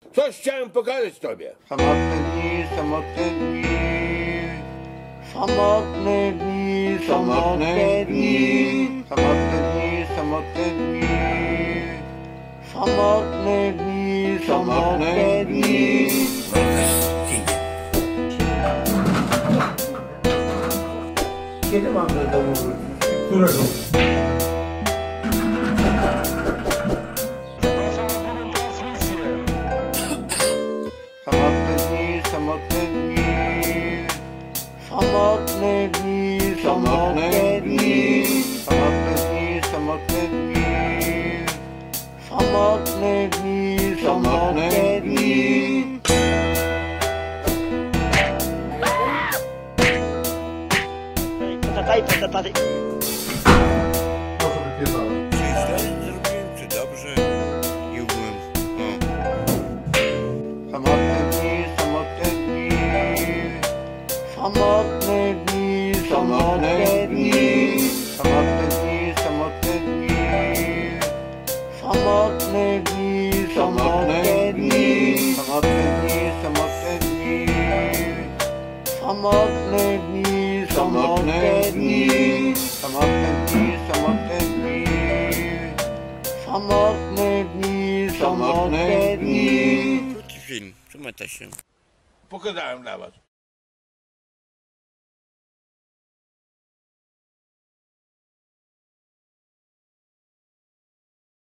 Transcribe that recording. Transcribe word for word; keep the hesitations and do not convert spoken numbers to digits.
Coś chciałem pokazać tobie. Samotne dni, samotne dni. Samotne dni, samotne dni. Samotne dni, samotne dni. Samotne dni, samotne dni. Kiedy mam do domu wrócić? Którego? Samotne dni, samotne dni. Samotne dni, samotne dni. Samotne dni, samotne dni. Samotne dni, samotne dni. Potataj, potataj. Proszę wypierdalać. Czy źle zrobiłem, czy dobrze? Nie umiem. Samotne dni, samotne dni. Samotne dni, samotne dni. Samotne dni, samotne dni. Samotne dni, samotne dni. Samotne dni, samotne dni. Samotne dni, samotne dni. Samotne dni, samotne dni. Samotne dni, samotne dni. Krótki film, przymyta się. Pokazałem dla was.